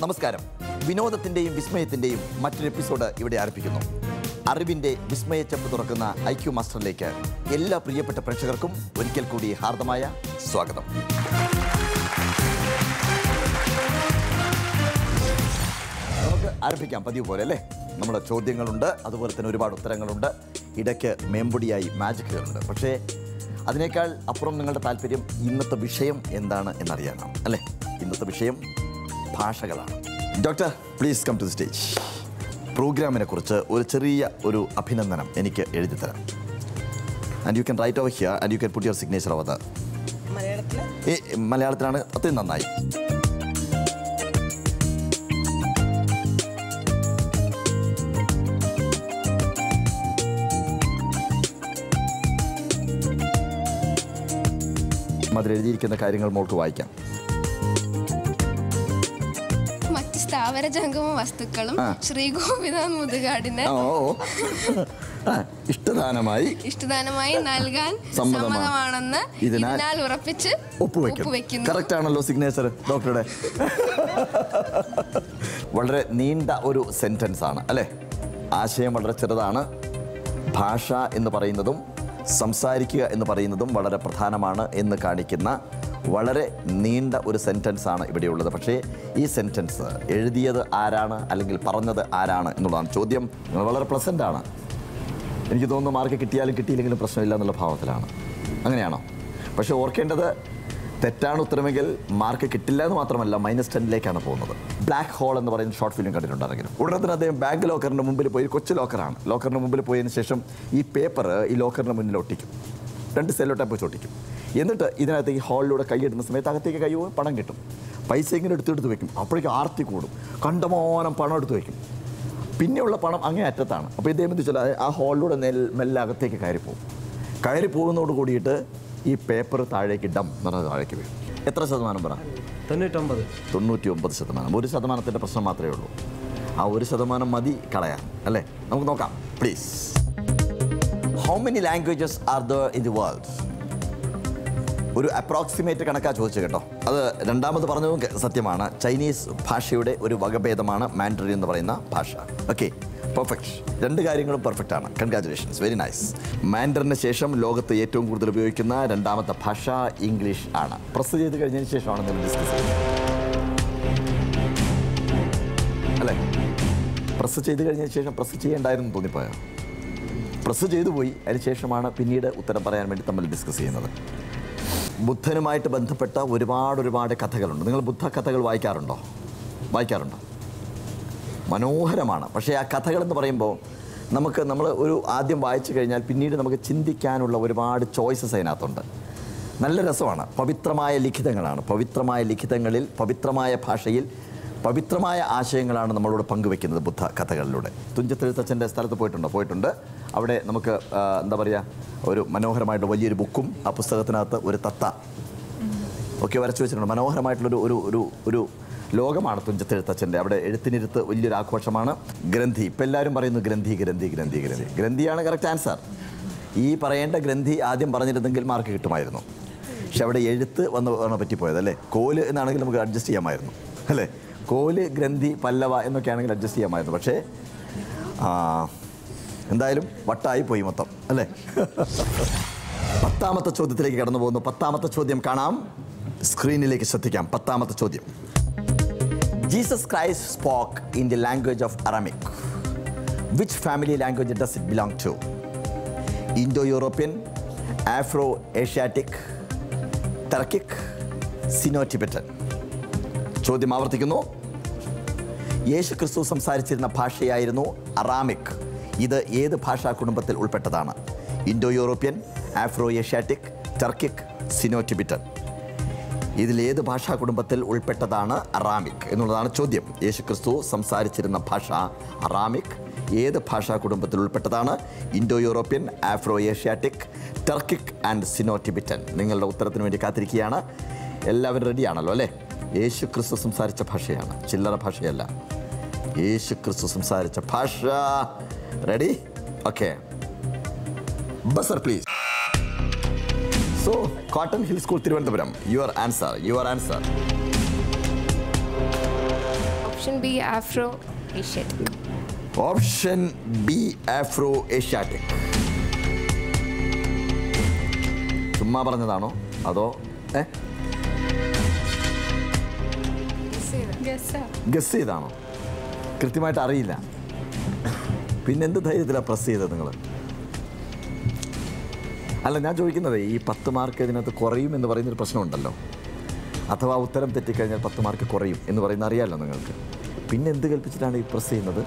നമസ്കാരം. വിനോദത്തിൻ്റെയും വിസ്മയത്തിൻ്റെയും മറ്റൊരു എപ്പിസോഡ് ഇവിടെ ആരംഭിക്കുന്നു. അറിവിൻ്റെ വിസ്മയച്ചെപ്പ് തുറക്കുന്ന IQ മാസ്റ്ററിലേക്ക് എല്ലാ പ്രിയപ്പെട്ട പ്രേക്ഷകർക്കും ഒരിക്കൽ കൂടി ഹാർദമായ സ്വാഗതം. നമുക്ക് ആരംഭിക്കാം പതിവ് പോലെ അല്ലേ. നമ്മുടെ ചോദ്യങ്ങളുണ്ട്, അതുപോലെ തന്നെ ഒരുപാട് ഉത്തരങ്ങളുണ്ട്, ഇടയ്ക്ക് മേമ്പൊടിയായി മാജിക്കുകളുണ്ട്. പക്ഷേ അതിനേക്കാൾ അപ്പുറം നിങ്ങളുടെ താല്പര്യം ഇന്നത്തെ വിഷയം എന്താണ് എന്നറിയാനാണ് അല്ലേ. ഇന്നത്തെ വിഷയം ഭാഷകളാണ്. Doctor please come to the stage. പ്രോഗ്രാമിനെ കുറിച്ച് ഒരു ചെറിയ അഭിനന്ദനം എനിക്ക് എഴുതി തരാം. And you can write over here and you can put your signature over the. മലയാളത്തിലാണ്, അത്രയും നന്നായി. അതിലെഴുതിയിരിക്കുന്ന കാര്യങ്ങൾ മോൾക്ക് വായിക്കാം. മറ്റ് സ്ഥാവര ജംഗമ വസ്തുക്കളും ശ്രീഗോപിനാഥ് മുതുകാടിന് ഇഷ്ടദാനമായി നൽകാൻ സമ്മതമാണെന്ന് ഇതിനാൽ ഉറപ്പിച്ച് ഒപ്പുവെക്കുന്നു. കറക്റ്റ് ആണല്ലോ സിഗ്നേച്ചർ ഡോക്ടറുടെ. വളരെ നീണ്ട ഒരു സെന്റൻസ് ആണ് അല്ലേ. ആശയം വളരെ ചെറുതാണ്. ഭാഷ എന്ന് പറയുന്നതും സംസാരിക്കുക എന്ന് പറയുന്നതും വളരെ പ്രധാനമാണ് എന്ന് കാണിക്കുന്ന വളരെ നീണ്ട ഒരു സെൻറ്റൻസ് ആണ് ഇവിടെയുള്ളത്. പക്ഷേ ഈ സെൻറ്റൻസ് എഴുതിയത് ആരാണ് അല്ലെങ്കിൽ പറഞ്ഞത് ആരാണ് എന്നുള്ളതാണ് ചോദ്യം. വളരെ പ്ലസൻ്റാണ്. എനിക്ക് തോന്നുന്നു മാർക്ക് കിട്ടിയാലും കിട്ടിയില്ലെങ്കിലും പ്രശ്നമില്ല എന്നുള്ള ഭാവത്തിലാണ്. അങ്ങനെയാണോ? പക്ഷേ ഓർക്കേണ്ടത്, തെറ്റാണ് ഉത്തരമെങ്കിൽ മാർക്ക് കിട്ടില്ല എന്ന് മാത്രമല്ല, -10ലേക്കാണ് പോകുന്നത്. ബ്ലാക്ക് ഹോൾ എന്ന് പറയുന്ന ഷോർട്ട് ഫിലിം കണ്ടിട്ടുണ്ടായിരുന്നു. ഉടനെ തന്നെ അദ്ദേഹം ബാങ്ക് ലോക്കറിൻ്റെ മുമ്പിൽ പോയി, കൊച്ചു ലോക്കറാണ്, ലോക്കറിൻ്റെ മുമ്പിൽ പോയതിന് ശേഷം ഈ പേപ്പർ ഈ ലോക്കറിൻ്റെ മുന്നിൽ ഒട്ടിക്കും. 2 സെല്ലോ ടേപ്പ് വെച്ച് ഒട്ടിക്കും. എന്നിട്ട് ഇതിനകത്ത് ഈ ഹോളിലൂടെ കൈയിടുന്ന സമയത്ത് അകത്തേക്ക് കൈ പോയി പണം കിട്ടും. പൈസ ഇങ്ങനെ എടുത്തെടുത്ത് വെക്കും. അപ്പോഴേക്കും ആർത്തി കൂടും. കണ്ടമാനം പണം എടുത്ത് വെക്കും. പിന്നെയുള്ള പണം അങ്ങേ അറ്റത്താണ്. അപ്പോൾ ഇദ്ദേഹം എന്ത് വെച്ചാൽ ആ ഹോളിലൂടെ മെല്ലെ അകത്തേക്ക് കയറി പോകുന്നതോട് കൂടിയിട്ട് ഈ പേപ്പർ താഴേക്ക് ഡം എന്ന് താഴേക്ക് വീഴും. എത്ര ശതമാനം പറ? 99%. 1% പ്രശ്നം മാത്രമേ ഉള്ളൂ. ആ 1% മതി കളയാൻ അല്ലേ. നമുക്ക് നോക്കാം please. How many languages are there in the world? ഒരു അപ്രോക്സിമേറ്റ് കണക്കാ ചോദിച്ചു കേട്ടോ. അത് രണ്ടാമത് പറഞ്ഞതും സത്യമാണ്. ചൈനീസ് ഭാഷയുടെ ഒരു വകഭേദമാണ് മാൻഡറിൻ എന്ന് പറയുന്ന ഭാഷ. Okay, perfect. 2 കാര്യങ്ങളും പെർഫെക്റ്റ് ആണ്. Congratulations, very nice. മാൻഡറിന് ശേഷം ലോകത്ത് ഏറ്റവും കൂടുതൽ ഉപയോഗിക്കുന്ന രണ്ടാമത്തെ ഭാഷ ഇംഗ്ലീഷ് ആണ്. പ്രസ് ചെയ്ത് കഴിഞ്ഞതിന് ശേഷമാണ് നമ്മൾ ഡിസ്കസ് ചെയ്യുന്നത് അല്ലേ. പ്രസ് ചെയ്ത് കഴിഞ്ഞതിന് ശേഷം പ്രസ് ചെയ്യേണ്ടായിരുന്നു തോന്നിപ്പോയോ? പ്രസ് ചെയ്തു പോയി. അതിന് ശേഷമാണ് പിന്നീട് ഉത്തരം പറയാൻ വേണ്ടി നമ്മൾ ഡിസ്കസ് ചെയ്യുന്നത്. ബുദ്ധനുമായിട്ട് ബന്ധപ്പെട്ട ഒരുപാട് കഥകളുണ്ട്. നിങ്ങൾ ബുദ്ധ കഥകൾ വായിക്കാറുണ്ടോ? മനോഹരമാണ്. പക്ഷേ ആ കഥകളെന്ന് പറയുമ്പോൾ നമ്മൾ ആദ്യം വായിച്ചു കഴിഞ്ഞാൽ പിന്നീട് നമുക്ക് ചിന്തിക്കാനുള്ള ഒരുപാട് ചോയ്സസ് അതിനകത്തുണ്ട്. നല്ല രസമാണ്. പവിത്രമായ ലിഖിതങ്ങളാണ്. പവിത്രമായ ലിഖിതങ്ങളിൽ പവിത്രമായ ഭാഷയിൽ പവിത്രമായ ആശയങ്ങളാണ് നമ്മളോട് പങ്കുവെക്കുന്നത് ബുദ്ധ കഥകളിലൂടെ. തുഞ്ചത്തെഴുത്തച്ഛൻ്റെ സ്ഥലത്ത് പോയിട്ടുണ്ട്. അവിടെ നമുക്ക് എന്താ പറയുക, ഒരു മനോഹരമായിട്ട് വലിയൊരു ബുക്കും ആ പുസ്തകത്തിനകത്ത് ഒരു തത്ത ഒക്കെ വരച്ചു വെച്ചിട്ടുണ്ട്. മനോഹരമായിട്ടുള്ളൊരു ഒരു ഒരു ലോകമാണ് തുഞ്ചത്തെഴുത്തച്ഛൻ്റെ. അവിടെ എഴുത്തിനിരുത്ത് വലിയൊരു ആഘോഷമാണ്. ഗ്രന്ഥി, ഇപ്പം എല്ലാവരും പറയുന്നു ഗ്രന്ഥിയാണ് കറക്റ്റ് ആൻസർ. ഈ പറയേണ്ട ഗ്രന്ഥി ആദ്യം പറഞ്ഞിരുന്നെങ്കിൽ മാർക്ക് കിട്ടുമായിരുന്നു. പക്ഷെ അവിടെ എഴുത്ത് വന്ന് പറ്റിപ്പോയത് അല്ലേ. കോല് എന്നാണെങ്കിൽ നമുക്ക് അഡ്ജസ്റ്റ് ചെയ്യാമായിരുന്നു അല്ലേ. കോല്, ഗ്രന്ഥി, പല്ലവ എന്നൊക്കെ ആണെങ്കിൽ അഡ്ജസ്റ്റ് ചെയ്യാമായിരുന്നു. പക്ഷേ എന്തായാലും വട്ടായി പോയി മൊത്തം അല്ലേ. 10ാമത്തെ ചോദ്യത്തിലേക്ക് കടന്നു പോകുന്നു. 10ാമത്തെ ചോദ്യം കാണാം, സ്ക്രീനിലേക്ക് ശ്രദ്ധിക്കാം. 10ാമത്തെ ചോദ്യം. Jesus Christ spoke in the language of Aramaic. Which family language does it belong to? Indo European, Afro Asiatic, Turkic, Sino Tibetan. ചോദ്യം ആവർത്തിക്കുന്നു. യേശു ക്രിസ്തു സംസാരിച്ചിരുന്ന ഭാഷയായിരുന്നു അറാമിക്. ഇത് ഏത് ഭാഷാ കുടുംബത്തിൽ ഉൾപ്പെട്ടതാണ്? Indo European, Afro Asiatic, Turkic, Sino Tibetan. ഇതിലേത് ഭാഷാ കുടുംബത്തിൽ ഉൾപ്പെട്ടതാണ് അറാമിക് എന്നുള്ളതാണ് ചോദ്യം. യേശു ക്രിസ്തു സംസാരിച്ചിരുന്ന ഭാഷ അറാമിക് ഏത് ഭാഷാ കുടുംബത്തിൽ ഉൾപ്പെട്ടതാണ്? Indo European, Afro Asiatic, Turkic and Sino Tibetan. നിങ്ങളുടെ ഉത്തരത്തിന് വേണ്ടി കാത്തിരിക്കുകയാണ്. എല്ലാവരും റെഡിയാണല്ലോ അല്ലേ? യേശു ക്രിസ്തു സംസാരിച്ച ഭാഷയാണ്, ചില്ലറ ഭാഷയല്ല. യേശു ക്രിസ്തു സംസാരിച്ച ഭാഷ. Ready? Okay, buzzer please. So Cotton Hill school Thiruvananthapuram, your answer. Option B Afro Asiatic. Option B Afro Asiatic. ചുമ്മാ പറഞ്ഞതാണോ അതോ ഗസ് ചെയ്താണോ? കൃത്യമായിട്ട് അറിയില്ല. പിന്നെന്ത് ധൈര്യത്തിലാണ് പ്രസ് ചെയ്തത് നിങ്ങൾ? അല്ല, ഞാൻ ചോദിക്കുന്നത് ഈ 10 മാർക്ക് ഇതിനകത്ത് കുറയും എന്ന് പറയുന്നൊരു പ്രശ്നമുണ്ടല്ലോ. അഥവാ ഉത്തരം തെറ്റിക്കഴിഞ്ഞാൽ 10 മാർക്ക് കുറയും എന്ന് പറയുന്ന അറിയാമല്ലോ നിങ്ങൾക്ക്. പിന്നെ എന്ത് കൽപ്പിച്ചിട്ടാണ് ഈ പ്രസ് ചെയ്യുന്നത്?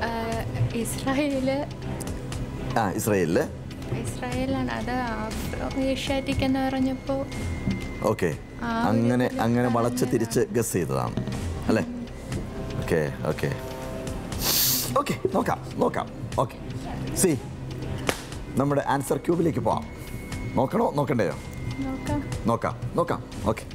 ഇസ്രായേലാണ്. അത് ഏഷ്യാറ്റിക് എന്ന് പറഞ്ഞപ്പോൾ ഓക്കെ, അങ്ങനെ വളച്ച് തിരിച്ച് ഗസ് ചെയ്തതാണ് അല്ലേ? ഓക്കെ ഓക്കെ ഓക്കെ, നോക്കാം. ഓക്കെ, സി നമ്മുടെ ആൻസർ ക്യൂബിലേക്ക് പോവാം. നോക്കണോ നോക്കണ്ടേയോ? നോക്കാം. ഓക്കെ,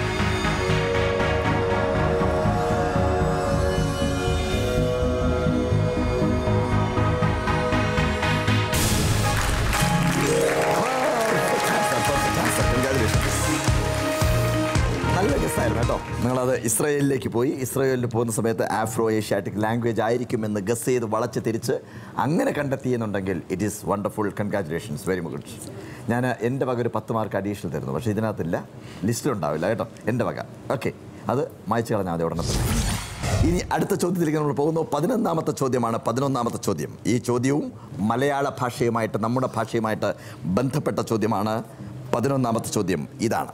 നല്ല ഗസ്സായിരുന്നു കേട്ടോ. നിങ്ങളത് ഇസ്രായേലിലേക്ക് പോയി. ഇസ്രായേലിൽ പോകുന്ന സമയത്ത് ആഫ്രോ ഏഷ്യാറ്റിക് ലാംഗ്വേജ് ആയിരിക്കുമെന്ന് ഗസ് ചെയ്ത് വളച്ച് തിരിച്ച് അങ്ങനെ കണ്ടെത്തിയെന്നുണ്ടെങ്കിൽ it is wonderful. Congratulations, very good. ഞാൻ എൻ്റെ വക ഒരു 10 മാർക്ക് അഡീഷണൽ തരുന്നു. പക്ഷേ ഇതിനകത്തില്ല, ലിസ്റ്റിലുണ്ടാവില്ല കേട്ടോ എൻ്റെ വക. ഓക്കെ, അത് മായ്ച്ചു കളഞ്ഞാൽ മതി ഉടനെ തന്നെ. ഇനി അടുത്ത ചോദ്യത്തിലേക്ക് നമ്മൾ പോകുന്നു. 11ാമത്തെ ചോദ്യമാണ്. 11ാമത്തെ ചോദ്യം. ഈ ചോദ്യവും മലയാള ഭാഷയുമായിട്ട്, നമ്മുടെ ഭാഷയുമായിട്ട് ബന്ധപ്പെട്ട ചോദ്യമാണ്. 11ാമത്തെ ചോദ്യം ഇതാണ്.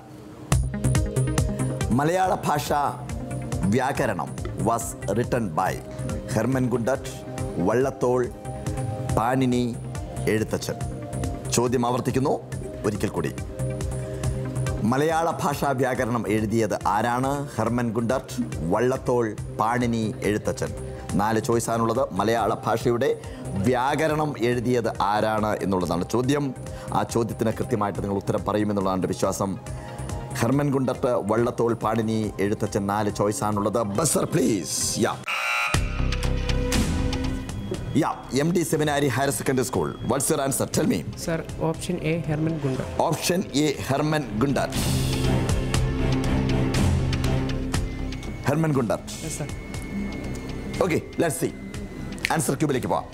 മലയാള ഭാഷ വ്യാകരണം was written by Hermann Gundert, Vallathol, Panini, Ezhuthachan. ചോദ്യം ആവർത്തിക്കുന്നു ഒരിക്കൽ കൂടി. മലയാള ഭാഷാ വ്യാകരണം എഴുതിയത് ആരാണ്? Hermann Gundert, Vallathol, Panini, Ezhuthachan. 4 ചോയ്സാണുള്ളത്. മലയാള ഭാഷയുടെ വ്യാകരണം എഴുതിയത് ആരാണ് എന്നുള്ളതാണ് ചോദ്യം. ആ ചോദ്യത്തിന് കൃത്യമായിട്ട് നിങ്ങൾ ഉത്തരം പറയുമെന്നുള്ളതാണ് എൻ്റെ വിശ്വാസം. Hermann Gundert, Vallathol, Panini, Ezhuthachan. 4 ചോയ്സാണുള്ളത്. Buzzer please. MD Seminary Higher Secondary School. What's your answer? Tell me. Sir, option A, Herman Gundert. Option A, Herman Gundert. Herman Gundert. Yes, sir. Okay, let's see. Answer ക്യൂബിലേക്ക് പോവാം.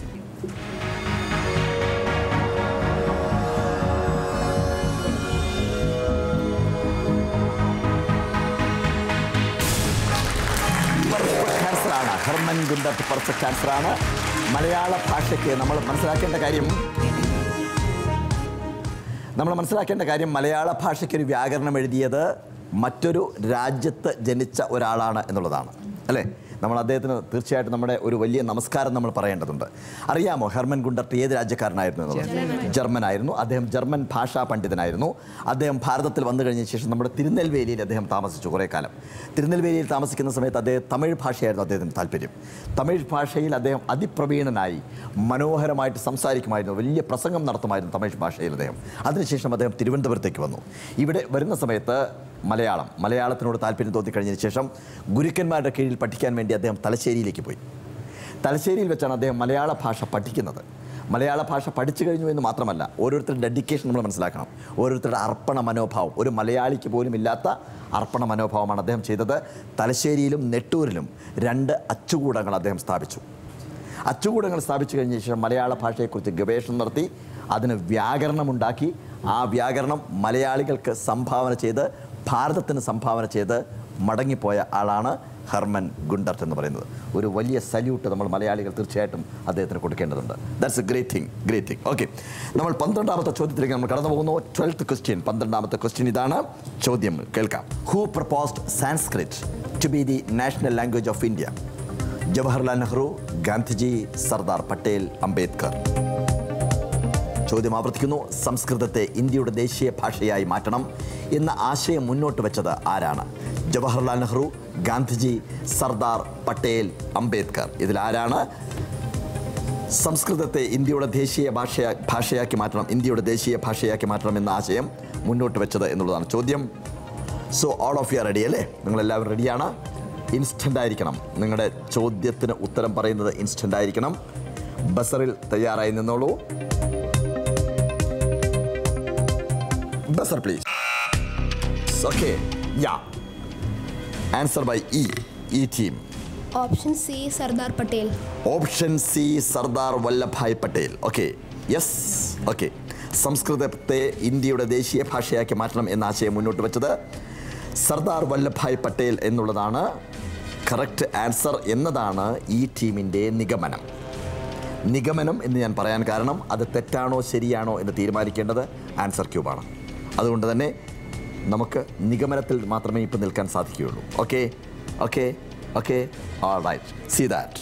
Hermann Gundert perfect ആൻസറാണ്. മലയാള ഭാഷയ്ക്ക് നമ്മൾ മനസ്സിലാക്കേണ്ട കാര്യം മലയാള ഭാഷയ്ക്ക് ഒരു വ്യാകരണം എഴുതിയത് മറ്റൊരു രാജ്യത്ത് ജനിച്ച ഒരാളാണ് എന്നുള്ളതാണ് അല്ലേ? നമ്മൾ അദ്ദേഹത്തിന് തീർച്ചയായിട്ടും നമ്മുടെ ഒരു വലിയ നമസ്കാരം നമ്മൾ പറയേണ്ടതുണ്ട്. അറിയാമോ ഹെർമൻ ഗുണ്ടർട്ട് ഏത് രാജ്യക്കാരനായിരുന്നു എന്നുള്ളത്? ജർമ്മനായിരുന്നു. അദ്ദേഹം ജർമ്മൻ ഭാഷാ പണ്ഡിതനായിരുന്നു. അദ്ദേഹം ഭാരതത്തിൽ വന്നു കഴിഞ്ഞ ശേഷം നമ്മുടെ തിരുനെൽവേലിയിൽ അദ്ദേഹം താമസിച്ചു കുറേ കാലം. തിരുനെൽവേലിയിൽ താമസിക്കുന്ന സമയത്ത് അദ്ദേഹം തമിഴ് ഭാഷയായിരുന്നു അദ്ദേഹത്തിന് താല്പര്യം. തമിഴ് ഭാഷയിൽ അദ്ദേഹം അതിപ്രവീണനായി മനോഹരമായിട്ട് സംസാരിക്കുമായിരുന്നു. വലിയ പ്രസംഗം നടത്തുമായിരുന്നു തമിഴ് ഭാഷയിൽ അദ്ദേഹം. അതിനുശേഷം അദ്ദേഹം തിരുവനന്തപുരത്തേക്ക് വന്നു. ഇവിടെ വരുന്ന സമയത്ത് മലയാളത്തിനോട് താല്പര്യം തോന്നിക്കഴിഞ്ഞതിന് ശേഷം ഗുരുക്കന്മാരുടെ കീഴിൽ പഠിക്കാൻ വേണ്ടി അദ്ദേഹം തലശ്ശേരിയിലേക്ക് പോയി. തലശ്ശേരിയിൽ വെച്ചാണ് അദ്ദേഹം മലയാള ഭാഷ പഠിക്കുന്നത്. മലയാള ഭാഷ പഠിച്ചു കഴിഞ്ഞു എന്ന് മാത്രമല്ല, ഓരോരുത്തരുടെ ഡെഡിക്കേഷൻ നമ്മൾ മനസ്സിലാക്കണം. ഓരോരുത്തരുടെ അർപ്പണ മനോഭാവം, ഒരു മലയാളിക്ക് പോലും ഇല്ലാത്ത അർപ്പണ മനോഭാവമാണ് അദ്ദേഹം ചെയ്തത്. തലശ്ശേരിയിലും നെട്ടൂരിലും 2 അച്ചുകൂടങ്ങൾ അദ്ദേഹം സ്ഥാപിച്ചു. അച്ചുകൂടങ്ങൾ സ്ഥാപിച്ചു കഴിഞ്ഞ ശേഷം മലയാള ഭാഷയെക്കുറിച്ച് ഗവേഷണം നടത്തി, അതിന് വ്യാകരണമുണ്ടാക്കി. ആ വ്യാകരണം മലയാളികൾക്ക് സംഭാവന ചെയ്ത്, ഭാരതത്തിന് സംഭാവന ചെയ്ത് മടങ്ങിപ്പോയ ആളാണ് ഹെർമൻ ഗുണ്ടർട്ട് എന്ന് പറയുന്നത്. ഒരു വലിയ സല്യൂട്ട് നമ്മൾ മലയാളികൾ തീർച്ചയായിട്ടും അദ്ദേഹത്തിന് കൊടുക്കേണ്ടതുണ്ട്. That's a great thing. Okay, നമ്മൾ 12ാമത്തെ ചോദ്യത്തിലേക്ക് നമ്മൾ കടന്നു പോകുന്നു. 12th question. 12ാമത്തെ ക്വസ്റ്റ്യൻ ഇതാണ്. ചോദ്യം കേൾക്കാം. Who proposed Sanskrit to be the national language of India? Jawaharlal Nehru, Gandhiji, Sardar Patel, Ambedkar. ചോദ്യം ആവർത്തിക്കുന്നു. സംസ്കൃതത്തെ ഇന്ത്യയുടെ ദേശീയ ഭാഷയായി മാറ്റണം എന്ന ആശയം മുന്നോട്ട് വെച്ചത് ആരാണ്? ജവഹർലാൽ നെഹ്റു, ഗാന്ധിജി, സർദാർ പട്ടേൽ, അംബേദ്കർ. ഇതിലാരാണ് സംസ്കൃതത്തെ ഇന്ത്യയുടെ ദേശീയ ഭാഷയാക്കി മാറ്റണം എന്ന ആശയം മുന്നോട്ട് വെച്ചത് എന്നുള്ളതാണ് ചോദ്യം. So all of you are ready അല്ലേ? നിങ്ങളെല്ലാവരും റെഡിയാണ്? ഇൻസ്റ്റൻ്റ് ആയിരിക്കണം. നിങ്ങളുടെ ചോദ്യത്തിന് ഉത്തരം പറയുന്നത് ഇൻസ്റ്റൻ്റ് ആയിരിക്കണം. ബസറിൽ തയ്യാറായി നിന്നോളൂ. Buzzer please. Okay, yeah. Answer by E team. Option C Sardar Patel. Option C Sardar Vallabhbhai Patel. Okay, yes, okay. സംസ്കൃതത്തെ ഇന്ത്യയുടെ ദേശീയ ഭാഷയാക്കി മാറ്റണം എന്ന ആശയം മുന്നോട്ട് വെച്ചത് സർദാർ വല്ലഭായ് പട്ടേൽ എന്നുള്ളതാണ് കറക്റ്റ് ആൻസർ എന്നതാണ് ഈ ടീമിൻ്റെ നിഗമനം. നിഗമനം എന്ന് ഞാൻ പറയാൻ കാരണം അത് തെറ്റാണോ ശരിയാണോ എന്ന് തീരുമാനിക്കേണ്ടത് ആൻസർ ക്യൂബാണ്. അതുകൊണ്ട് തന്നെ നമുക്ക് നിഗമനത്തിൽ മാത്രമേ ഇപ്പോൾ നിൽക്കാൻ സാധിക്കുകയുള്ളൂ. Okay, okay, okay, all right, see that.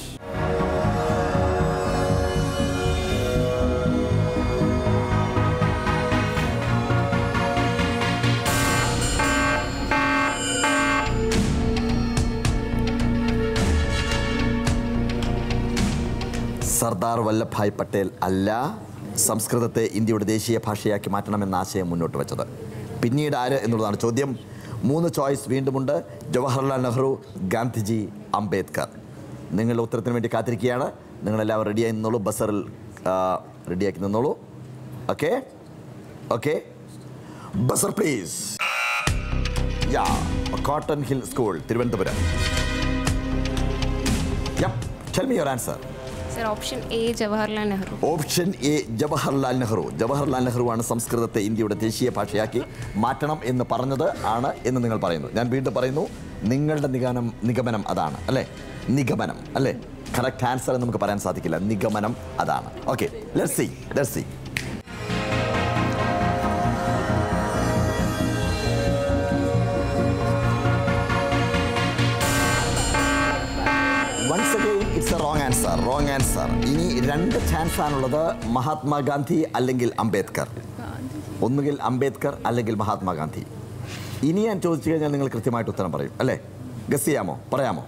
Sardar Vallabhbhai Patel അല്ല സംസ്കൃതത്തെ ഇന്ത്യയുടെ ദേശീയ ഭാഷയാക്കി മാറ്റണമെന്ന ആശയം മുന്നോട്ട് വെച്ചത്. പിന്നീട് ആര് എന്നുള്ളതാണ് ചോദ്യം. 3 ചോയ്സ് വീണ്ടുമുണ്ട്. ജവഹർലാൽ നെഹ്റു, ഗാന്ധിജി, അംബേദ്കർ. നിങ്ങളുടെ ഉത്തരത്തിന് വേണ്ടി കാത്തിരിക്കുകയാണ്. നിങ്ങളെല്ലാവരും റെഡിയായി നിന്നോളൂ, ബസറിൽ റെഡിയാക്കി നിന്നോളൂ. Okay, okay, buzzer please. Yeah, Cotton Hill school, Thiruvananthapuram. Yup, tell me your answer. Option A Jawaharlal Nehru. Option A Jawaharlal Nehru. Jawaharlal നെഹ്റുവാണ് സംസ്കൃതത്തെ ഇന്ത്യയുടെ ദേശീയ ഭാഷയാക്കി മാറ്റണം എന്ന് പറഞ്ഞത് ആണ് എന്ന് നിങ്ങൾ പറയുന്നു. ഞാൻ വീണ്ടും പറയുന്നു, നിങ്ങളുടെ നിഗമനം അതാണ് അല്ലേ? നിഗമനം അല്ലേ? കറക്റ്റ് ആൻസർ എന്ന് നമുക്ക് പറയാൻ സാധിക്കില്ല. നിഗമനം അതാണ്. Okay, let's see, let's see. Wrong answer. ഇനി 2 ചാൻസ് ആണുള്ളത്. മഹാത്മാഗാന്ധി അല്ലെങ്കിൽ അംബേദ്കർ. ഒന്നുകിൽ അംബേദ്കർ അല്ലെങ്കിൽ മഹാത്മാഗാന്ധി. ഇനി ഞാൻ ചോദിച്ചു കഴിഞ്ഞാൽ നിങ്ങൾ കൃത്യമായിട്ട് ഉത്തരം പറയും അല്ലേ? ഗസ് ചെയ്യാമോ? പറയാമോ?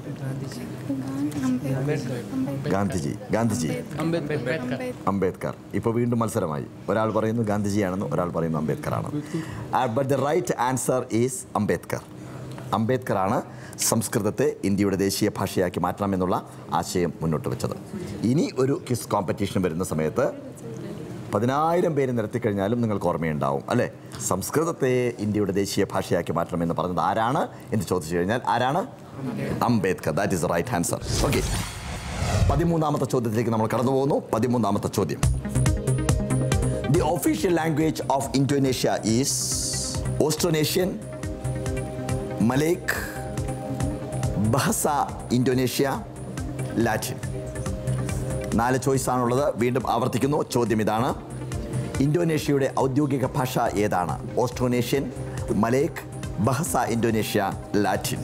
ഗാന്ധിജി, ഗാന്ധിജി, അംബേദ്കർ. ഇപ്പോൾ വീണ്ടും മത്സരമായി. ഒരാൾ പറയുന്നു ഗാന്ധിജിയാണെന്ന്, ഒരാൾ പറയുന്നു അംബേദ്കർ ആണ്. But the right answer is Ambedkar. അംബേദ്കറാണ് സംസ്കൃതത്തെ ഇന്ത്യയുടെ ദേശീയ ഭാഷയാക്കി മാറ്റണമെന്നുള്ള ആശയം മുന്നോട്ട് വെച്ചത്. ഇനി ഒരു ക്വിസ് കോമ്പറ്റീഷൻ വരുന്ന സമയത്ത് 10,000 പേര് നിരത്തിക്കഴിഞ്ഞാലും നിങ്ങൾക്ക് ഓർമ്മയുണ്ടാവും അല്ലേ? സംസ്കൃതത്തെ ഇന്ത്യയുടെ ദേശീയ ഭാഷയാക്കി മാറ്റണമെന്ന് പറഞ്ഞത് ആരാണ് എന്ന് ചോദിച്ചു കഴിഞ്ഞാൽ ആരാണ്? Ambedkar. That is the right answer. Okay, 13ാമത്തെ ചോദ്യത്തിലേക്ക് നമ്മൾ കടന്നു പോകുന്നു. 13ാമത്തെ ചോദ്യം. The official language of Indonesia is Austronesian, Malayic, Bahasa Indonesia, Latin. 4 ചോയ്സാണുള്ളത്. വീണ്ടും ആവർത്തിക്കുന്നു, ചോദ്യം ഇതാണ്. ഇന്തോനേഷ്യയുടെ ഔദ്യോഗിക ഭാഷ ഏതാണ്? Austronesian, Malayic, Bahasa Indonesia, Latin.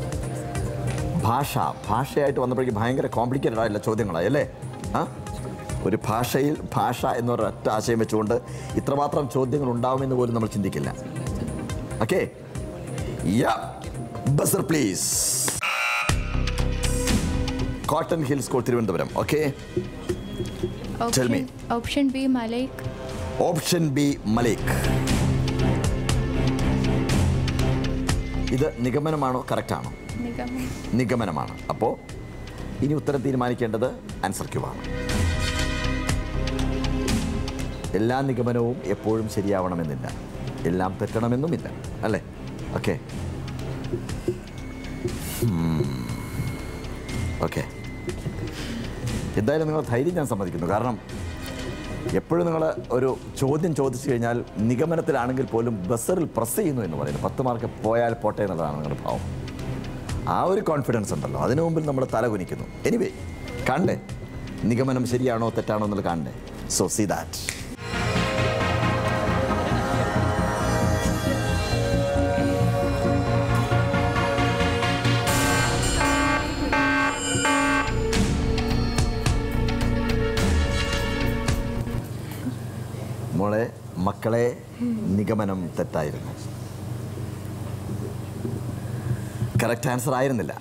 ഭാഷയായിട്ട് വന്നപ്പോഴേക്കും ഭയങ്കര കോംപ്ലിക്കേറ്റഡ് ആയിട്ടുള്ള ചോദ്യങ്ങളായി അല്ലേ? ഒരു ഭാഷയിൽ ഭാഷ എന്നൊരൊറ്റ ആശയം വെച്ചുകൊണ്ട് ഇത്രമാത്രം ചോദ്യങ്ങൾ ഉണ്ടാവുമെന്ന് പോലും നമ്മൾ ചിന്തിക്കില്ല. Okay, yeah, buzzer please. Cotton Hill school, Thiruvananthapuram. Okay, tell me. Option B Malayic. Option B Malayic. ഇത് നിഗമനമാണോ കറക്റ്റ് ആണോ? നിഗമനമാണ്. അപ്പോൾ ഇനി ഉത്തരം തീരുമാനിക്കേണ്ടത് ആൻസർ ക്യൂബാണ്. എല്ലാ നിഗമനവും എപ്പോഴും ശരിയാവണമെന്നില്ല, എല്ലാം തെറ്റണമെന്നുമില്ല അല്ലേ? Okay, okay. എന്തായാലും നിങ്ങൾ ധൈര്യം ഞാൻ സമ്മതിക്കുന്നു. കാരണം എപ്പോഴും നിങ്ങൾ ഒരു ചോദ്യം ചോദിച്ചു കഴിഞ്ഞാൽ നിഗമനത്തിലാണെങ്കിൽ പോലും ബസറിൽ പ്രസ് ചെയ്യുന്നു എന്ന് പറയുന്നത് 10 മാർക്ക് പോയാൽ പോട്ടെ എന്നുള്ളതാണ് നിങ്ങളുടെ ഭാവം. ആ ഒരു കോൺഫിഡൻസ് ഉണ്ടല്ലോ, അതിനു മുമ്പിൽ നമ്മൾ തല കുനിക്കുന്നു. എനിവേ, കാണണ്ടേ നിഗമനം ശരിയാണോ തെറ്റാണോ എന്നുള്ളത് കാണണ്ടേ? So see that. മക്കളെ, നിഗമനം തെറ്റായിരുന്നു. കറക്റ്റ് ആൻസർ ആയിരുന്നില്ല.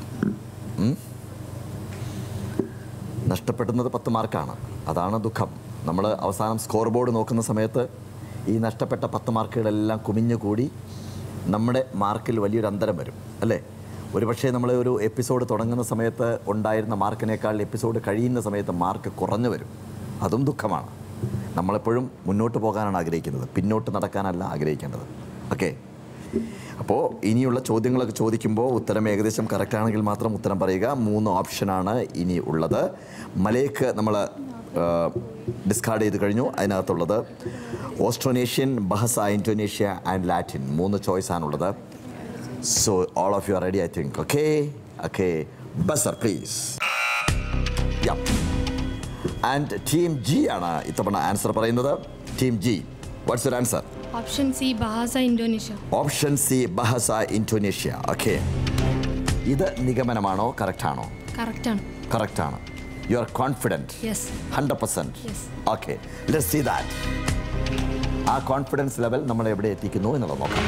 നഷ്ടപ്പെടുന്നത് 10 മാർക്കാണ്. അതാണ് ദുഃഖം. നമ്മൾ അവസാനം സ്കോർ ബോർഡ് നോക്കുന്ന സമയത്ത് ഈ നഷ്ടപ്പെട്ട 10 മാർക്കുകളെല്ലാം കുമിഞ്ഞുകൂടി നമ്മുടെ മാർക്കിൽ വലിയൊരു അന്തരം വരും അല്ലേ? ഒരുപക്ഷേ നമ്മൾ ഒരു എപ്പിസോഡ് തുടങ്ങുന്ന സമയത്ത് ഉണ്ടായിരുന്ന മാർക്കിനേക്കാൾ എപ്പിസോഡ് കഴിയുന്ന സമയത്ത് മാർക്ക് കുറഞ്ഞു വരും. അതും ദുഃഖമാണ്. നമ്മളെപ്പോഴും മുന്നോട്ട് പോകാനാണ് ആഗ്രഹിക്കുന്നത്, പിന്നോട്ട് നടക്കാനല്ല ആഗ്രഹിക്കേണ്ടത്. ഓക്കെ, അപ്പോൾ ഇനിയുള്ള ചോദ്യങ്ങളൊക്കെ ചോദിക്കുമ്പോൾ ഉത്തരം ഏകദേശം കറക്റ്റ് ആണെങ്കിൽ മാത്രം ഉത്തരം പറയുക. 3 ഓപ്ഷനാണ് ഇനി ഉള്ളത്. മലേക്ക് നമ്മൾ ഡിസ്കാർഡ് ചെയ്ത് കഴിഞ്ഞു. അതിനകത്തുള്ളത് Austronesian, Bahasa, Indonesia and Latin 3 ചോയ്സാണുള്ളത്. So all of you are ready I think. Okay buzzer please. And team G ആണ് ഇത്തവണ ആൻസർ പറയുന്നത്. Team G, what's your answer? Option C, Bahasa Indonesia. Option C, Bahasa Indonesia. Okay, ഇത് നിഗമനമാണോ, correct ആണോ? Correct ആണ്. Correct ആണ്. You are confident? Yes. 100%. Yes. Okay, let's see that. ആ കോൺഫിഡൻസ് ലെവൽ നമ്മൾ എവിടെ എത്തിക്കുന്നു എന്നുള്ളത് നോക്കാം.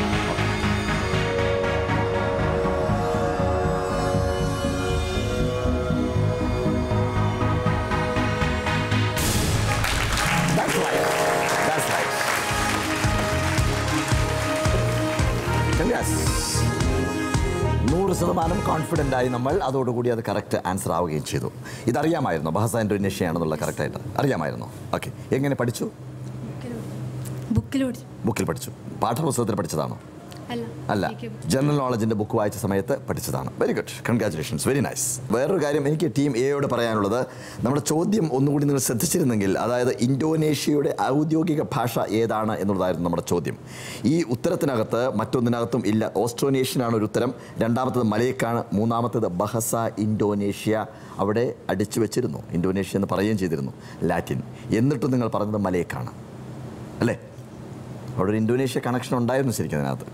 Yes. 100% കോൺഫിഡൻ്റ് ആയി നമ്മൾ അതോടുകൂടി അത് കറക്റ്റ് ആൻസർ ആവുകയും ചെയ്തു. ഇതറിയാമായിരുന്നോ? ബഹസ ഇന്തോനേഷ്യ ആണെന്നുള്ള കറക്റ്റായിട്ട് അറിയാമായിരുന്നോ? ഓക്കെ, എങ്ങനെ പഠിച്ചു? ബുക്കിൽ പഠിച്ചു. പാഠപുസ്തകത്തിൽ പഠിച്ചതാണോ? അല്ല, ജനറൽ നോളജിൻ്റെ ബുക്ക് വായിച്ച സമയത്ത് പഠിച്ചതാണ്. Very good, congratulations, very nice. വേറൊരു കാര്യം എനിക്ക് ടീം എയോട് പറയാനുള്ളത്, നമ്മുടെ ചോദ്യം ഒന്നുകൂടി നിങ്ങൾ ശ്രദ്ധിച്ചിരുന്നെങ്കിൽ, അതായത് ഇന്തോനേഷ്യയുടെ ഔദ്യോഗിക ഭാഷ ഏതാണ് എന്നുള്ളതായിരുന്നു നമ്മുടെ ചോദ്യം. ഈ ഉത്തരത്തിനകത്ത് മറ്റൊന്നിനകത്തും ഇല്ല. ഓസ്ട്രോനേഷ്യനാണ് ഒരു ഉത്തരം, രണ്ടാമത്തത് മലയക്കാണ്, മൂന്നാമത്തത് ബഹസ ഇന്തോനേഷ്യ അവിടെ അടിച്ചു വെച്ചിരുന്നു. ഇന്തോനേഷ്യ എന്ന് പറയുകയും ചെയ്തിരുന്നു, ലാറ്റിൻ. എന്നിട്ടും നിങ്ങൾ പറഞ്ഞത് മലയക്കാണ് അല്ലേ? അവിടെ ഒരു ഇന്തോനേഷ്യ കണക്ഷൻ ഉണ്ടായിരുന്നു ശരിക്കും അതിനകത്ത്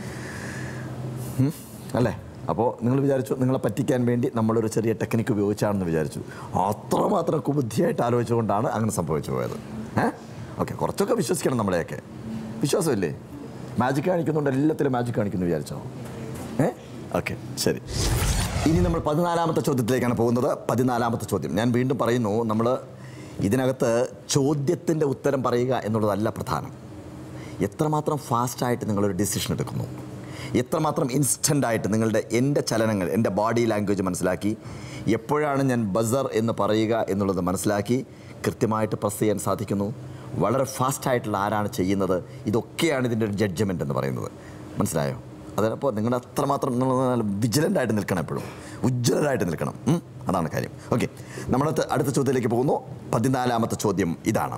അല്ലേ? അപ്പോൾ നിങ്ങൾ വിചാരിച്ചു നിങ്ങളെ പറ്റിക്കാൻ വേണ്ടി നമ്മളൊരു ചെറിയ ടെക്നിക്ക് ഉപയോഗിച്ചാണെന്ന് വിചാരിച്ചു. അത്രമാത്രം കുബുദ്ധിയായിട്ട് ആലോചിച്ചുകൊണ്ടാണ് അങ്ങനെ സംഭവിച്ചു പോയത്. ഓക്കെ, കുറച്ചൊക്കെ വിശ്വസിക്കണം നമ്മളെയൊക്കെ. വിശ്വാസമില്ലേ? മാജിക് കാണിക്കുന്നുണ്ട്, എല്ലാത്തിലും മാജിക് കാണിക്കുന്നു വിചാരിച്ചോ? ഓക്കെ, ശരി. ഇനി നമ്മൾ 14ാമത്തെ ചോദ്യത്തിലേക്കാണ് പോകുന്നത്. 14ാമത്തെ ചോദ്യം ഞാൻ വീണ്ടും പറയുന്നു, നമ്മൾ ഇതിനകത്ത് ചോദ്യത്തിൻ്റെ ഉത്തരം പറയുക എന്നുള്ളതല്ല പ്രധാനം. എത്രമാത്രം ഫാസ്റ്റായിട്ട് നിങ്ങളൊരു ഡിസിഷൻ എടുക്കുന്നു, എത്രമാത്രം ഇൻസ്റ്റൻ്റായിട്ട് എൻ്റെ ചലനങ്ങൾ, എൻ്റെ ബോഡി ലാംഗ്വേജ് മനസ്സിലാക്കി എപ്പോഴാണ് ഞാൻ ബസർ എന്ന് പറയുക എന്നുള്ളത് മനസ്സിലാക്കി കൃത്യമായിട്ട് പ്രസ് ചെയ്യാൻ സാധിക്കുന്നു. വളരെ ഫാസ്റ്റായിട്ടുള്ള ആരാണ് ചെയ്യുന്നത്, ഇതൊക്കെയാണ് ഇതിൻ്റെ ഒരു ജഡ്ജ്മെൻ്റ് എന്ന് പറയുന്നത്. മനസ്സിലായോ? അതിനപ്പോൾ നിങ്ങൾ അത്രമാത്രം വിജിലൻ്റായിട്ട് നിൽക്കണം, എപ്പോഴും ഉജ്ജ്വലരായിട്ട് നിൽക്കണം. അതാണ് കാര്യം. ഓക്കെ, നമ്മൾ അടുത്ത ചോദ്യത്തിലേക്ക് പോകുന്നു. 14ാമത്തെ ചോദ്യം ഇതാണ്.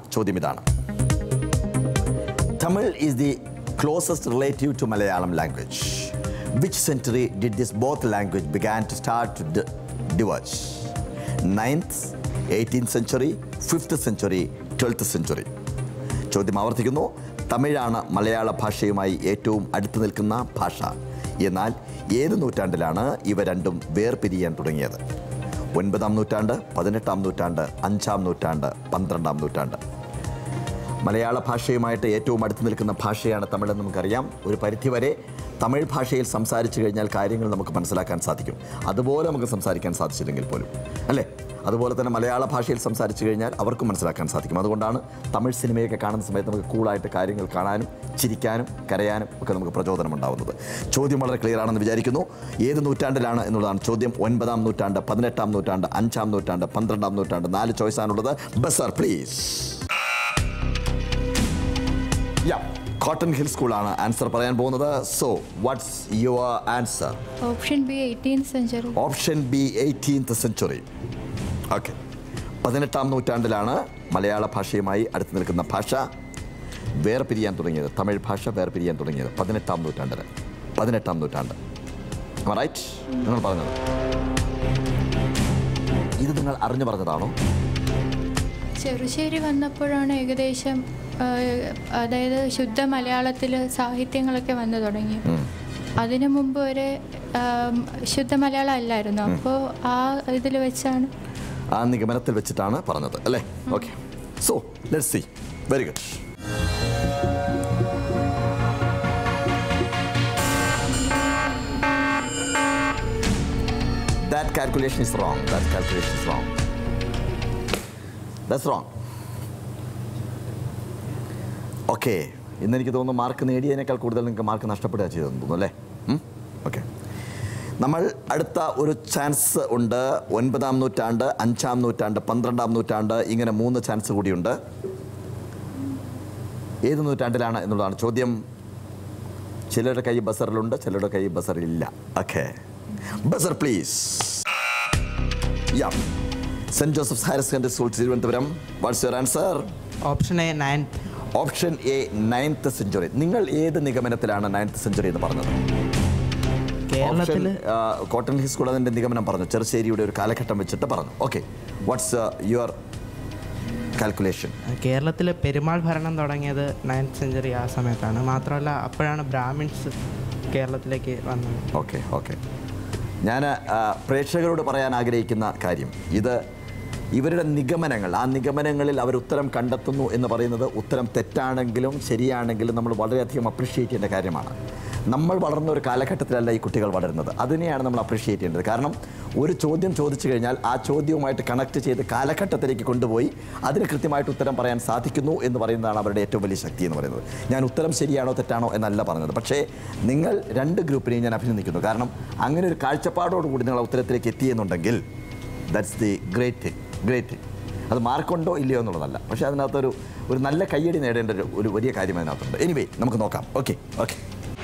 Tamil is the closest relative to Malayalam language. Which century did this both language began to start to diverge? 9th, 18th century, 5th century, 12th century. ചോദ്യം ആവർത്തിക്കുന്നു. തമിഴാണ് മലയാള ഭാഷയുമായി ഏറ്റവും അടുത്ത് നിൽക്കുന്ന ഭാഷ. എന്നാൽ ഏത് നൂറ്റാണ്ടിലാണ് ഇവ രണ്ടും വേർപിരിയാൻ തുടങ്ങിയത്? 9ാം നൂറ്റാണ്ട്, 18ാം നൂറ്റാണ്ട്, 5ാം നൂറ്റാണ്ട്, 12ാം നൂറ്റാണ്ട്. മലയാള ഭാഷയുമായിട്ട് ഏറ്റവും അടുത്ത് നിൽക്കുന്ന ഭാഷയാണ് തമിഴെന്ന് നമുക്കറിയാം. ഒരു പരിധിവരെ തമിഴ് ഭാഷയിൽ സംസാരിച്ചു കഴിഞ്ഞാൽ കാര്യങ്ങൾ നമുക്ക് മനസ്സിലാക്കാൻ സാധിക്കും. അതുപോലെ നമുക്ക് സംസാരിക്കാൻ സാധിച്ചില്ലെങ്കിൽ പോലും അല്ലേ? അതുപോലെ തന്നെ മലയാള ഭാഷയിൽ സംസാരിച്ചു കഴിഞ്ഞാൽ അവർക്കും മനസ്സിലാക്കാൻ സാധിക്കും. അതുകൊണ്ടാണ് തമിഴ് സിനിമയൊക്കെ കാണുന്ന സമയത്ത് നമുക്ക് കൂളായിട്ട് കാര്യങ്ങൾ കാണാനും ചിരിക്കാനും കരയാനും ഒക്കെ നമുക്ക് പ്രചോദനം ഉണ്ടാകുന്നത്. ചോദ്യം വളരെ ക്ലിയർ ആണെന്ന് വിചാരിക്കുന്നു. ഏത് നൂറ്റാണ്ടിലാണ് എന്നുള്ളതാണ് ചോദ്യം. 9ാം നൂറ്റാണ്ട്, 18ാം നൂറ്റാണ്ട്, 5ാം നൂറ്റാണ്ട്, 12ാം നൂറ്റാണ്ട്. 4 ചോയ്സാണുള്ളത്. Buzzer please. കോട്ടൺ ഹിൽ സ്കൂളാണ് ആൻസർ പറയാൻ പോകുന്നത്. So what's your answer? Option B 18th century. Option B 18th century. Okay, 18ാം നൂറ്റാണ്ടിലാണ് മലയാള ഭാഷയുമായി അടുത്ത് നിൽക്കുന്ന ഭാഷ വേർപിരിയാൻ തുടങ്ങിയത്. തമിഴ് ഭാഷ വേർപിരിയാൻ തുടങ്ങിയത് 18ാം നൂറ്റാണ്ടിൽ. 18ാം നൂറ്റാണ്ട്. റൈറ്റ്, നിങ്ങൾ പറഞ്ഞത് ഇത് നിങ്ങൾ അറിഞ്ഞു പറഞ്ഞതാണോ? ചെറുശ്ശേരി വന്നപ്പോഴാണ് ഏകദേശം, അതായത് ശുദ്ധ മലയാളത്തിൽ സാഹിത്യങ്ങളൊക്കെ വന്നു തുടങ്ങി. അതിനു മുമ്പ് വരെ ശുദ്ധ മലയാളം അല്ലായിരുന്നു. അപ്പോൾ ആ ഇതിൽ വെച്ചാണ്, ആ നിഗമനത്തിൽ വെച്ചിട്ടാണ് പറഞ്ഞത് അല്ലേ? Okay, so let's see. Very good. That calculation is wrong. That's wrong. Okay, ഇന്നെനിക്ക് തോന്നുന്നു മാർക്ക് നേടിയതിനേക്കാൾ കൂടുതൽ നിങ്ങൾക്ക് മാർക്ക് നഷ്ടപ്പെടുക ചെയ്തെന്ന് തോന്നുന്നു അല്ലേ? ഓക്കെ, നമ്മൾ അടുത്ത ഒരു ചാൻസ് ഉണ്ട്. 9ാം നൂറ്റാണ്ട്, 5ാം നൂറ്റാണ്ട്, 12ാം നൂറ്റാണ്ട്, ഇങ്ങനെ 3 ചാൻസ് കൂടിയുണ്ട്. ഏത് നൂറ്റാണ്ടിലാണ് എന്നുള്ളതാണ് ചോദ്യം. ചിലരുടെ കൈ ബസറിലുണ്ട്, ചിലരുടെ കൈ ബസറിലില്ല. Okay, buzzer please. Yeah, Saint Joseph's higher secondary school, Thiruvananthapuram. What's your answer? Option A 9th. Option A 9th century. നിങ്ങൾ ഏത് നിഗമനത്തിലാണ് 9th സെഞ്ചുറി എന്ന് പറഞ്ഞത്? കേരളത്തിൽ കോട്ടൺ ഹിൽ സ്കൂൾ അതിൻ്റെ നിഗമനം പറഞ്ഞു, ചെറുശ്ശേരിയുടെ ഒരു കാലഘട്ടം വെച്ചിട്ട് പറഞ്ഞു. Okay, what's your calculation? കേരളത്തിൽ പെരുമാൾ ഭരണം തുടങ്ങിയത് 9th സെഞ്ചുറി ആ സമയത്താണ്. മാത്രമല്ല അപ്പോഴാണ് ബ്രാഹ്മിൻസ് കേരളത്തിലേക്ക് വന്നത്. ഓക്കെ ഓക്കെ, ഞാൻ പ്രേക്ഷകരോട് പറയാൻ ആഗ്രഹിക്കുന്ന കാര്യം, ഇത് ഇവരുടെ നിഗമനങ്ങൾ, ആ നിഗമനങ്ങളിൽ അവർ ഉത്തരം കണ്ടെത്തുന്നു എന്ന് പറയുന്നത് ഉത്തരം തെറ്റാണെങ്കിലും ശരിയാണെങ്കിലും നമ്മൾ വളരെയധികം അപ്രിഷ്യേറ്റ് ചെയ്യേണ്ട കാര്യമാണ്. നമ്മൾ വളർന്ന ഒരു കാലഘട്ടത്തിലല്ല ഈ കുട്ടികൾ വളരുന്നത്. അതിനെയാണ് നമ്മൾ അപ്രിഷ്യേറ്റ് ചെയ്യേണ്ടത്. കാരണം ഒരു ചോദ്യം ചോദിച്ചു കഴിഞ്ഞാൽ ആ ചോദ്യവുമായിട്ട് കണക്ട് ചെയ്ത് കാലഘട്ടത്തിലേക്ക് കൊണ്ടുപോയി അതിന് കൃത്യമായിട്ട് ഉത്തരം പറയാൻ സാധിക്കുന്നു എന്ന് പറയുന്നതാണ് അവരുടെ ഏറ്റവും വലിയ ശക്തി എന്ന് പറയുന്നത്. ഞാൻ ഉത്തരം ശരിയാണോ തെറ്റാണോ എന്നല്ല പറഞ്ഞത്, പക്ഷേ നിങ്ങൾ രണ്ട് ഗ്രൂപ്പിനെയും ഞാൻ അഭിനന്ദിക്കുന്നു. കാരണം അങ്ങനെ ഒരു കാഴ്ചപ്പാടോടുകൂടി നിങ്ങൾ ഉത്തരത്തിലേക്ക് എത്തിയെന്നുണ്ടെങ്കിൽ that's the great thing. Great thing. അത് മാർക്കുണ്ടോ ഇല്ലയോ എന്നുള്ളതല്ല, പക്ഷേ അതിനകത്തൊരു നല്ല കയ്യടി നേടേണ്ട ഒരു വലിയ കാര്യം അതിനകത്തുണ്ട്. എനിവേ, നമുക്ക് നോക്കാം. Okay okay,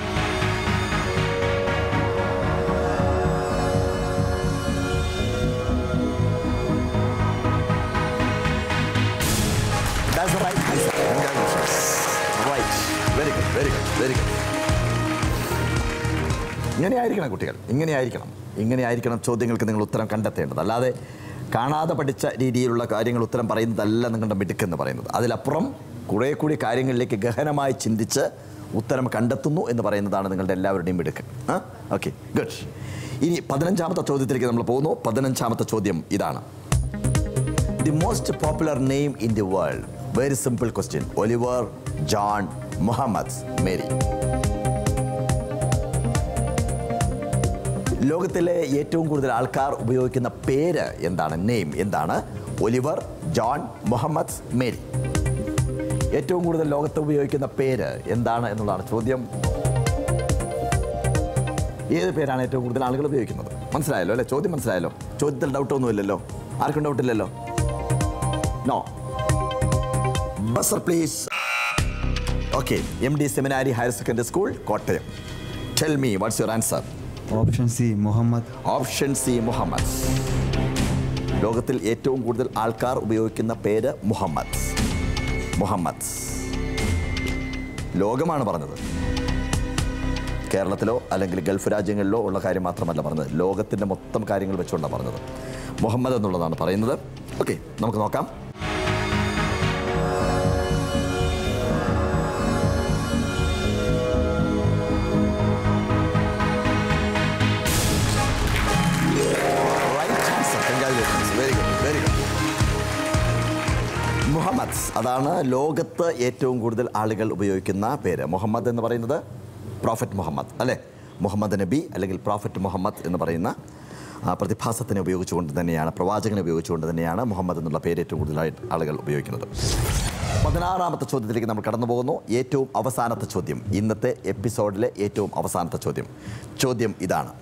that's the right answer. Congratulations. Right. Very good, very good, very good. ഇങ്ങനെയായിരിക്കണം കുട്ടികൾ, ഇങ്ങനെയായിരിക്കണം ചോദ്യങ്ങൾക്ക് നിങ്ങൾ ഉത്തരം കണ്ടെത്തേണ്ടത്. അല്ലാതെ കാണാതെ പഠിച്ച രീതിയിലുള്ള കാര്യങ്ങൾ ഉത്തരം പറയുന്നതല്ല നിങ്ങളുടെ മിടുക്കെന്ന് പറയുന്നത്. അതിലപ്പുറം കുറേ കൂടി കാര്യങ്ങളിലേക്ക് ഗഹനമായി ചിന്തിച്ച് ഉത്തരം കണ്ടെത്തുന്നു എന്ന് പറയുന്നതാണ് നിങ്ങളുടെ എല്ലാവരുടെയും മിടുക്ക്. Okay, good. ഇനി 15ാമത്തെ ചോദ്യത്തിലേക്ക് നമ്മൾ പോകുന്നു. 15ാമത്തെ ചോദ്യം ഇതാണ്. The most popular name in the world. Very simple question. Oliver, John, Muhammad, Mary. ലോകത്തിലെ ഏറ്റവും കൂടുതൽ ആൾക്കാർ ഉപയോഗിക്കുന്ന പേര് എന്താണ്? നെയിം എന്താണ്? Oliver, John, Muhammad, Mary. ഏറ്റവും കൂടുതൽ ലോകത്ത് ഉപയോഗിക്കുന്ന പേര് എന്താണ് എന്നുള്ളതാണ് ചോദ്യം. ഏത് പേരാണ് ഏറ്റവും കൂടുതൽ ആളുകൾ ഉപയോഗിക്കുന്നത്? മനസ്സിലായല്ലോ അല്ലേ? ചോദ്യം മനസ്സിലായല്ലോ? ചോദ്യത്തിൽ ഡൗട്ടൊന്നുമില്ലല്ലോ? ആർക്കും ഡൗട്ടില്ലല്ലോ? No. Buzzer please. Okay, MD seminary higher secondary school, Kottayam. Tell me, what's your answer? Option C Muhammad. Option C Muhammad. ലോകത്തിൽ ഏറ്റവും കൂടുതൽ ആൾക്കാർ ഉപയോഗിക്കുന്ന പേര് മുഹമ്മദ്. മുഹമ്മദ്. ലോകമാണ് പറഞ്ഞത്, കേരളത്തിലോ അല്ലെങ്കിൽ ഗൾഫ് രാജ്യങ്ങളിലോ ഉള്ള കാര്യം മാത്രമല്ല പറഞ്ഞത്, ലോകത്തിൻ്റെ മൊത്തം കാര്യങ്ങൾ വെച്ചുകൊണ്ടാണ് പറഞ്ഞത്. മുഹമ്മദ് എന്നുള്ളതാണ് പറയുന്നത്. ഓക്കെ, നമുക്ക് നോക്കാം. മുഹമ്മദ്, അതാണ് ലോകത്ത് ഏറ്റവും കൂടുതൽ ആളുകൾ ഉപയോഗിക്കുന്ന പേര്. മുഹമ്മദ് എന്ന് പറയുന്നത് പ്രോഫറ്റ് മുഹമ്മദ് അല്ലേ? മുഹമ്മദ് നബി അല്ലെങ്കിൽ പ്രോഫറ്റ് മുഹമ്മദ് എന്ന് പറയുന്ന പ്രതിഭാസത്തിനെ ഉപയോഗിച്ചുകൊണ്ട് തന്നെയാണ്, പ്രവാചകനെ ഉപയോഗിച്ചുകൊണ്ട് തന്നെയാണ് മുഹമ്മദ് എന്നുള്ള പേര് ഏറ്റവും കൂടുതലായിട്ട് ആളുകൾ ഉപയോഗിക്കുന്നത്. 16ാമത്തെ ചോദ്യത്തിലേക്ക് നമ്മൾ കടന്നു പോകുന്നു. ഏറ്റവും അവസാനത്തെ ചോദ്യം, ഇന്നത്തെ എപ്പിസോഡിലെ ഏറ്റവും അവസാനത്തെ ചോദ്യം. ചോദ്യം ഇതാണ്.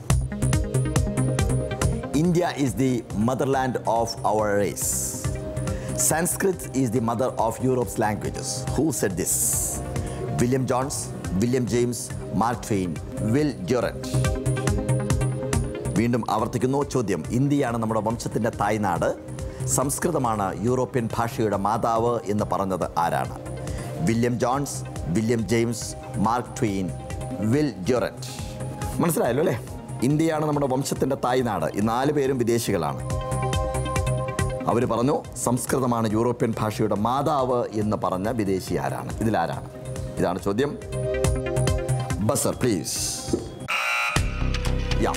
India is the motherland of our race. Sanskrit is the mother of Europe's languages. Who said this? William Jones, William James, Mark Twain, Will Durant. വീണ്ടും ആവർത്തിക്കുന്നു ചോദ്യം. ഇന്ത്യയാണ് നമ്മുടെ വംശത്തിൻ്റെ തായ്നാട്, സംസ്കൃതമാണ് യൂറോപ്യൻ ഭാഷയുടെ മാതാവ് എന്ന് പറഞ്ഞത് ആരാണ്? William Jones, William James, Mark Twain, Will Durant. മനസ്സിലായല്ലോ അല്ലേ? ഇന്ത്യയാണ് നമ്മുടെ വംശത്തിൻ്റെ തായ്നാട്. ഈ 4 പേരും വിദേശികളാണ്. അവർ പറഞ്ഞു സംസ്കൃതമാണ് യൂറോപ്യൻ ഭാഷയുടെ മാതാവ് എന്ന് പറഞ്ഞ വിദേശി ആരാണ്? ഇതിലാരാണ്? ഇതാണ് ചോദ്യം. Buzzer please. Yeah,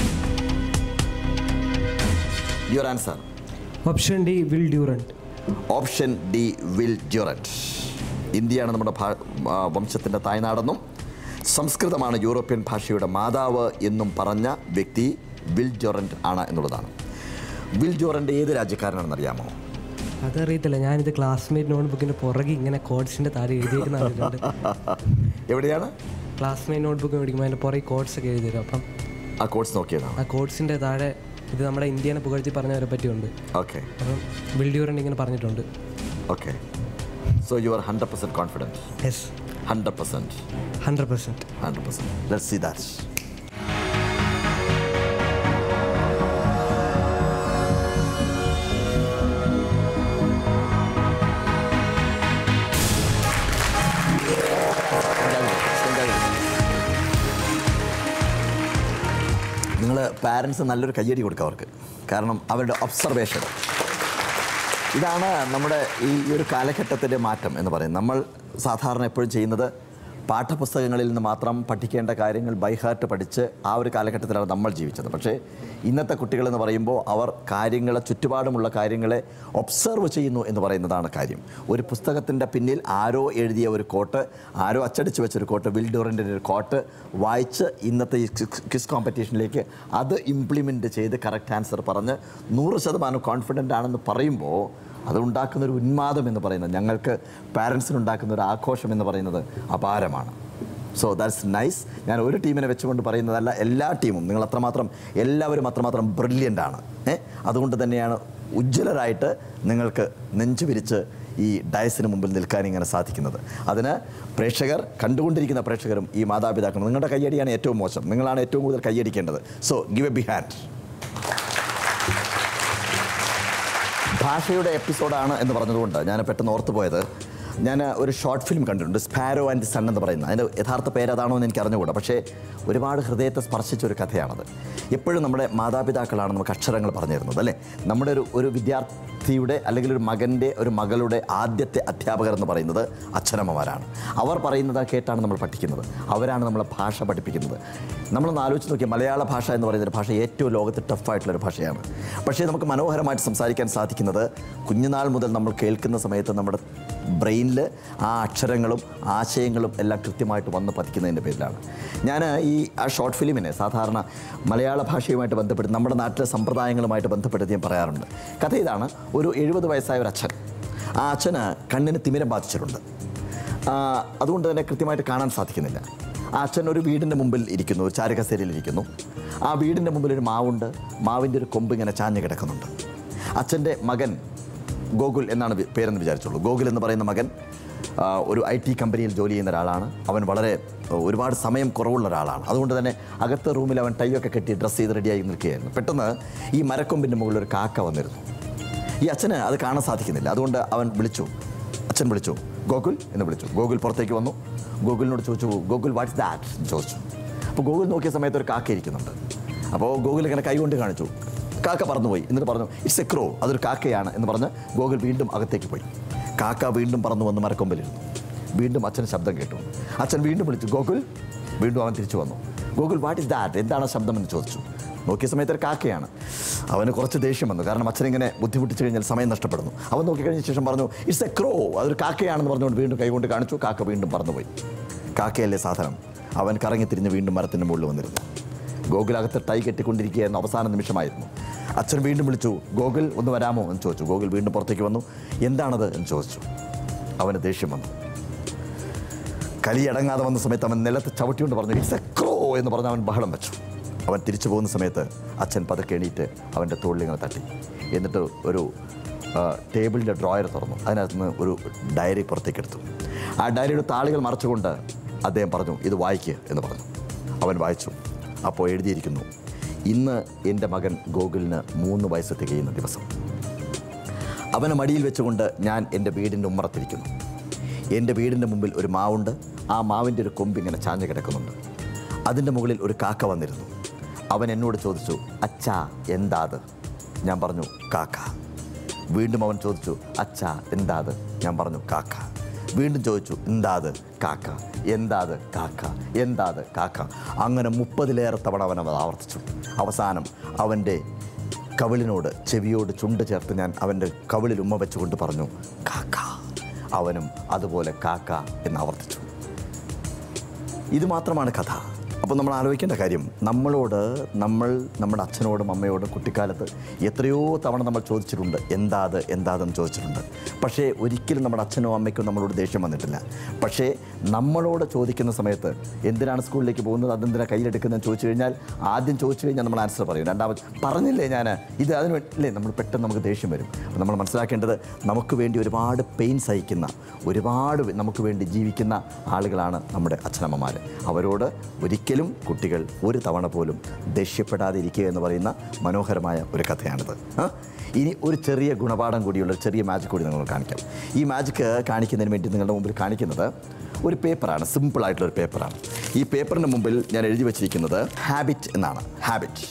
your answer? Option D Will Durant. Option D Will Durant. ഇന്ത്യയാണ് നമ്മുടെ വംശത്തിൻ്റെ തായ്നാടെന്നും സംസ്കൃതമാണ് യൂറോപ്യൻ ഭാഷയുടെ മാതാവ് എന്നും പറഞ്ഞ വ്യക്തി വിൽ ഡ്യൂറന്റ് ആണ് എന്നുള്ളതാണ്. വിൽ ഡ്യൂറന്റ് ഏത് രാജ്യക്കാരനാണെന്ന് അറിയാമോ? അതറിയത്തില്ല. ഞാനിത് ക്ലാസ്മേറ്റ് നോട്ട്ബുക്കിൻ്റെ പുറകെ ഇങ്ങനെ കോഡ്സിൻ്റെ താഴെ എഴുതിയിരിക്കുന്നുണ്ട്. എവിടെയാണ്? ക്ലാസ്മേറ്റ് നോട്ട്ബുക്ക് മേടിക്കുമ്പോൾ അതിൻ്റെ പുറകെ കോഡ്സ് ഒക്കെ എഴുതി തരും. അപ്പം ആ കോഡ്സ് നോക്കിയതാണ്. ആ കോഡ്സിൻ്റെ താഴെ ഇത് നമ്മുടെ ഇന്ത്യനെ പുകഴ്ത്തി പറഞ്ഞവരെ പറ്റിയുണ്ട്. ഓക്കെ, അപ്പം വിൽ ഡ്യൂറന്റ് ഇങ്ങനെ പറഞ്ഞിട്ടുണ്ട്. Okay, so you are 100% confident? Yes. 100%. 100%. 100%. Let's see that. നിങ്ങൾ പാരൻസ് നല്ലൊരു കയ്യടി കൊടുക്കുക അവർക്ക്. കാരണം അവരുടെ ഒബ്സർവേഷൻ ഇതാണ് നമ്മുടെ ഈ ഒരു കാലഘട്ടത്തിൻ്റെ മാറ്റം എന്ന് പറയുന്നത്. നമ്മൾ സാധാരണ എപ്പോഴും ചെയ്യുന്നത് പാഠപുസ്തകങ്ങളിൽ നിന്ന് മാത്രം പഠിക്കേണ്ട കാര്യങ്ങൾ ബൈഹാർട്ട് പഠിച്ച് ആ ഒരു കാലഘട്ടത്തിലാണ് നമ്മൾ ജീവിച്ചത്. പക്ഷേ ഇന്നത്തെ കുട്ടികളെന്ന് പറയുമ്പോൾ അവർ കാര്യങ്ങളെ ചുറ്റുപാടുമുള്ള കാര്യങ്ങളെ ഒബ്സർവ് ചെയ്യുന്നു എന്ന് പറയുന്നതാണ് കാര്യം. ഒരു പുസ്തകത്തിൻ്റെ പിന്നിൽ ആരോ എഴുതിയ ഒരു കോട്ട്, ആരോ അച്ചടിച്ച് വെച്ചൊരു കോട്ട്, വിൽ ഡ്യൂറൻറ്റിൻ്റെ ഒരു കോട്ട് വായിച്ച് ഇന്നത്തെ ഈ ക്വിസ് കോമ്പറ്റീഷനിലേക്ക് അത് ഇംപ്ലിമെൻറ്റ് ചെയ്ത് കറക്റ്റ് ആൻസർ പറഞ്ഞ് 100% കോൺഫിഡൻ്റ് ആണെന്ന് പറയുമ്പോൾ അതുണ്ടാക്കുന്നൊരു ഉന്മാദം എന്ന് പറയുന്നത്, ഞങ്ങൾക്ക് പാരൻസിനുണ്ടാക്കുന്ന ഒരു ആഘോഷം എന്ന് പറയുന്നത് അപാരമാണ്. So that's nice. ഞാൻ ഒരു ടീമിനെ വെച്ചുകൊണ്ട് പറയുന്നതല്ല, എല്ലാ ടീമും നിങ്ങൾ എല്ലാവരും അത്രമാത്രം ബ്രില്യൻ്റ് ആണ്. അതുകൊണ്ട് തന്നെയാണ് ഉജ്ജ്വലരായിട്ട് നിങ്ങൾക്ക് നെഞ്ചു വിരിച്ച് ഈ ഡയസിന് മുമ്പിൽ നിൽക്കാൻ ഇങ്ങനെ സാധിക്കുന്നത്. അതിന് കണ്ടുകൊണ്ടിരിക്കുന്ന പ്രേക്ഷകരും ഈ മാതാപിതാക്കളും, നിങ്ങളുടെ കയ്യടിയാണ് ഏറ്റവും മോശം, നിങ്ങളാണ് ഏറ്റവും കൂടുതൽ കയ്യടിക്കേണ്ടത്. So give a big hand. ഭാഷയുടെ എപ്പിസോഡാണ് എന്ന് പറഞ്ഞതുകൊണ്ട് ഞാൻ പെട്ടെന്ന് ഓർത്തു പോയത്, ഞാൻ ഒരു ഷോർട്ട് ഫിലിം കണ്ടിട്ടുണ്ട്, സ്പാരോ ആൻഡ് ദി സൺ എന്ന് പറയുന്നത്. അതിൻ്റെ യഥാർത്ഥ പേരതാണോ എന്ന് എനിക്ക് അറിഞ്ഞുകൂടാ, പക്ഷേ ഒരുപാട് ഹൃദയത്തെ സ്പർശിച്ച ഒരു കഥയാണത്. എപ്പോഴും നമ്മുടെ മാതാപിതാക്കളാണ് നമുക്ക് അക്ഷരങ്ങൾ പറഞ്ഞു തരുന്നത്, അല്ലേ? നമ്മുടെ ഒരു വിദ്യാർത്ഥിയുടെ അല്ലെങ്കിൽ ഒരു മകൻ്റെ ഒരു മകളുടെ ആദ്യത്തെ അധ്യാപകർ എന്ന് പറയുന്നത് അച്ഛനമ്മമാരാണ്. അവർ പറയുന്നത് കേട്ടാണ് നമ്മൾ പഠിക്കുന്നത്, അവരാണ് നമ്മളെ ഭാഷ പഠിപ്പിക്കുന്നത്. നമ്മളൊന്ന് ആലോചിച്ച് നോക്കിയാൽ മലയാള ഭാഷ എന്ന് പറയുന്നൊരു ഭാഷ ഏറ്റവും ലോകത്ത് ടഫായിട്ടുള്ളൊരു ഭാഷയാണ്. പക്ഷേ നമുക്ക് മനോഹരമായിട്ട് സംസാരിക്കാൻ സാധിക്കുന്നത് കുഞ്ഞുനാൾ മുതൽ നമ്മൾ കേൾക്കുന്ന സമയത്ത് നമ്മുടെ ബ്രെയിനിൽ ആ അക്ഷരങ്ങളും ആശയങ്ങളും എല്ലാം കൃത്യമായിട്ട് വന്ന് പതിക്കുന്നതിൻ്റെ പേരിലാണ്. ഞാൻ ആ ഷോർട്ട് ഫിലിമിനെ സാധാരണ മലയാള ഭാഷയുമായിട്ട് ബന്ധപ്പെട്ട് നമ്മുടെ നാട്ടിലെ സമ്പ്രദായങ്ങളുമായിട്ട് ബന്ധപ്പെടുത്തി ഞാൻ പറയാറുണ്ട്. കഥ ഇതാണ്. ഒരു 70 വയസ്സായ ഒരു അച്ഛൻ, ആ അച്ഛന് കണ്ണിന് തിമിരം ബാധിച്ചിട്ടുണ്ട്. അതുകൊണ്ട് തന്നെ കൃത്യമായിട്ട് കാണാൻ സാധിക്കുന്നില്ല. ആ അച്ഛൻ ഒരു വീടിൻ്റെ മുമ്പിൽ ഇരിക്കുന്നു, ഒരു ചാരുകസേരയിലിരിക്കുന്നു. ആ വീടിൻ്റെ മുമ്പിൽ ഒരു മാവുണ്ട്, മാവിൻ്റെ ഒരു കൊമ്പ് ഇങ്ങനെ ചാഞ്ഞ് കിടക്കുന്നുണ്ട്. അച്ഛൻ്റെ മകൻ ഗോകുൽ എന്നാണ് പേരെന്ന് വിചാരിച്ചുള്ളൂ. ഗോകുൽ എന്ന് പറയുന്ന മകൻ ഒരു IT കമ്പനിയിൽ ജോലി ചെയ്യുന്ന ഒരാളാണ്. അവൻ ഒരുപാട് സമയം കുറവുള്ള ഒരാളാണ്. അതുകൊണ്ട് തന്നെ അകത്തെ റൂമിൽ അവൻ ടൈയൊക്കെ കെട്ടി ഡ്രസ്സ് ചെയ്ത് റെഡിയായി നിൽക്കുകയായിരുന്നു. പെട്ടെന്ന് ഈ മരക്കൊമ്പിൻ്റെ മുകളിൽ ഒരു കാക്ക വന്നിരുന്നു. ഈ അച്ഛന് അത് കാണാൻ സാധിക്കുന്നില്ല. അതുകൊണ്ട് അച്ഛൻ വിളിച്ചു, ഗോകുൽ എന്ന് വിളിച്ചു. ഗോകുൽ പുറത്തേക്ക് വന്നു. ഗോകുലിനോട് ചോദിച്ചു, ഗോകുൽ വാട്ട്സ് ദാറ്റ് എന്ന് ചോദിച്ചു. അപ്പോൾ ഗോകുൽ നോക്കിയ സമയത്ത് ഒരു കാക്ക ഇരിക്കുന്നുണ്ട്. അപ്പോൾ ഗോകുൽ ഇങ്ങനെ കൈകൊണ്ട് കാണിച്ചു. കാക്ക പറന്നുപോയി. എന്നിട്ട് പറഞ്ഞു, ഇറ്റ്സ് എ ക്രോ, അതൊരു കാക്കയാണ് എന്ന് പറഞ്ഞ് ഗോകുൽ വീണ്ടും അകത്തേക്ക് പോയി. കാക്ക വീണ്ടും പറന്നു വന്ന് മരക്കൊമ്പിലിരുന്നു. വീണ്ടും അച്ഛൻ ശബ്ദം കേട്ടു. അച്ഛൻ വീണ്ടും വിളിച്ചു, ഗോകുൽ. വീണ്ടും അവൻ തിരിച്ചു വന്നു. ഗോകുൽ വാട്ട് ഇസ് ദാറ്റ്, എന്താണ് ശബ്ദം എന്ന് ചോദിച്ചു. നോക്കിയ സമയത്ത് ഒരു കാക്കയാണ്. അവന് കുറച്ച് ദേഷ്യം വന്നു, കാരണം അച്ഛനിങ്ങനെ ബുദ്ധിമുട്ടിച്ച് കഴിഞ്ഞാൽ സമയം നഷ്ടപ്പെടുന്നു. അവൻ നോക്കിക്കഴിഞ്ഞ ശേഷം പറഞ്ഞു, ഇറ്റ്സ് എ ക്രോ, അതൊരു കാക്കയാണെന്ന് പറഞ്ഞുകൊണ്ട് വീണ്ടും കൈകൊണ്ട് കാണിച്ചു. കാക്ക വീണ്ടും പറന്നുപോയി. കാക്കയല്ലേ സാധനം. അവൻ കറങ്ങി തിരിഞ്ഞ് വീണ്ടും മരത്തിൻ്റെ മുകളിൽ വന്നിരുന്നു. ഗോകുലകത്ത് ടൈ കെട്ടിക്കൊണ്ടിരിക്കുകയായിരുന്നു. അവസാന നിമിഷമായിരുന്നു. അച്ഛൻ വീണ്ടും വിളിച്ചു, ഗോകുൽ ഒന്ന് വരാമോ എന്ന് ചോദിച്ചു. ഗോകുൽ വീണ്ടും പുറത്തേക്ക് വന്നു. എന്താണത് എന്ന് ചോദിച്ചു. അവന് ദേഷ്യം വന്നു. കലിയടങ്ങാതെ വന്ന സമയത്ത് അവൻ നിലത്ത് ചവിട്ടിക്കൊണ്ട് പറഞ്ഞു, ഇറ്റ്സ് എ ക്രോ എന്ന് പറഞ്ഞ് അവൻ ബഹളം വെച്ചു. അവൻ തിരിച്ചു പോകുന്ന സമയത്ത് അച്ഛൻ പതുക്കെ എണീറ്റ് അവൻ്റെ തോളിലിങ്ങനെ തട്ടി. എന്നിട്ട് ഒരു ടേബിളിൻ്റെ ഡ്രോയർ തുറന്നു. അതിനകത്ത് നിന്ന് ഒരു ഡയറി പുറത്തേക്ക് എടുത്തു. ആ ഡയറിയുടെ താളുകൾ മറച്ചുകൊണ്ട് അദ്ദേഹം പറഞ്ഞു, ഇത് വായിക്കുക എന്ന് പറഞ്ഞു. അവൻ വായിച്ചു. അപ്പോൾ എഴുതിയിരിക്കുന്നു, ഇന്ന് എൻ്റെ മകൻ ഗോകുലിന് 3 വയസ്സ് തികയുന്ന ദിവസം. അവനെ മടിയിൽ വെച്ചുകൊണ്ട് ഞാൻ എൻ്റെ വീടിൻ്റെ ഉമ്മറത്തിരിക്കുന്നു. എൻ്റെ വീടിൻ്റെ മുമ്പിൽ ഒരു മാവുണ്ട്. ആ മാവിൻ്റെ ഒരു കൊമ്പ് ഇങ്ങനെ ചാഞ്ഞ് കിടക്കുന്നുണ്ട്. അതിൻ്റെ മുകളിൽ ഒരു കാക്ക വന്നിരുന്നു. അവൻ എന്നോട് ചോദിച്ചു, അച്ഛാ എന്താത്? ഞാൻ പറഞ്ഞു, കാക്ക. വീണ്ടും അവൻ ചോദിച്ചു, അച്ഛാ എന്താത്? ഞാൻ പറഞ്ഞു, കാക്ക. വീണ്ടും ചോദിച്ചു, എന്താത്? കാക്ക. എന്താത്? കാക്ക. എന്താത്? കാക്ക. അങ്ങനെ 30-ലേറെ തവണ അവൻ ആവർത്തിച്ചു. അവസാനം അവൻ്റെ ചെവിയോട് ചുണ്ട് ചേർത്ത് ഞാൻ അവൻ്റെ കവിളിൽ ഉമ്മ വെച്ചുകൊണ്ട് പറഞ്ഞു, കാക്ക. അവനും അതുപോലെ കാക്ക എന്ന് ആവർത്തിച്ചു. ഇത് മാത്രമാണ് കഥ. അപ്പോൾ അപ്പോൾ നമ്മൾ ആലോചിക്കേണ്ട കാര്യം നമ്മൾ നമ്മുടെ അച്ഛനോടും അമ്മയോടും കുട്ടിക്കാലത്ത് എത്രയോ തവണ നമ്മൾ ചോദിച്ചിട്ടുണ്ട് എന്താതെന്ന് ചോദിച്ചിട്ടുണ്ട്. പക്ഷേ ഒരിക്കലും നമ്മുടെ അച്ഛനോ അമ്മയ്ക്കോ നമ്മളോട് ദേഷ്യം വന്നിട്ടില്ല. പക്ഷേ നമ്മളോട് ചോദിക്കുന്ന സമയത്ത് എന്തിനാണ് സ്കൂളിലേക്ക് പോകുന്നത്, അതെന്തിനാണ് കയ്യിലെടുക്കുന്നതെന്ന് ചോദിച്ചു കഴിഞ്ഞാൽ ആദ്യം ചോദിച്ചു കഴിഞ്ഞാൽ നമ്മൾ ആൻസർ പറയും. രണ്ടാമത് പറഞ്ഞില്ലേ ഞാൻ ഇത് അതിന് വേണ്ടിയില്ലേ, നമ്മൾ പെട്ടെന്ന് നമുക്ക് ദേഷ്യം വരും. അപ്പോൾ നമ്മൾ മനസ്സിലാക്കേണ്ടത് നമുക്ക് വേണ്ടി ഒരുപാട് പെയിൻ സഹിക്കുന്ന, ഒരുപാട് നമുക്ക് വേണ്ടി ജീവിക്കുന്ന ആളുകളാണ് നമ്മുടെ അച്ഛനമ്മമാർ. അവരോട് ഒരിക്കലും കുട്ടികൾ ഒരു തവണ പോലും ദേഷ്യപ്പെടാതെ ഇരിക്കുക എന്ന് പറയുന്ന മനോഹരമായ ഒരു കഥയാണിത്. ഇനി ഒരു ചെറിയ ഗുണപാഠം കൂടിയുള്ള ഒരു ചെറിയ മാജിക് കൂടി നിങ്ങൾ കാണിക്കാം. ഈ മാജിക് കാണിക്കുന്നതിന് വേണ്ടി നിങ്ങളുടെ മുമ്പിൽ കാണിക്കുന്നത് ഒരു പേപ്പറാണ്, സിമ്പിളായിട്ടുള്ളൊരു പേപ്പറാണ്. ഈ പേപ്പറിന് മുമ്പിൽ ഞാൻ എഴുതി വച്ചിരിക്കുന്നത് ഹാബിറ്റ് എന്നാണ്. Habit,